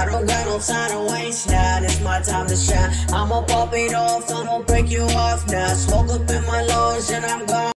don't got no time to waste now. It's my time to shine. I'ma pop it off, I'ma break you off now. Smoke up in my lungs and I'm gone.